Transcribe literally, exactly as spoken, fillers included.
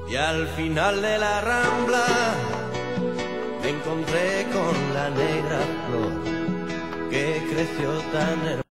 Y al final de la rambla me encontré con la negra flor que creció tan hermosa.